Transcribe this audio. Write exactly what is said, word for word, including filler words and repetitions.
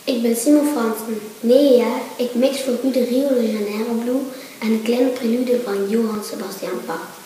Ik ben Simon Fransen, negen jaar. Ik mix voor u de Rio de Janeiro Blue en de kleine prelude van Johann Sebastian Bach.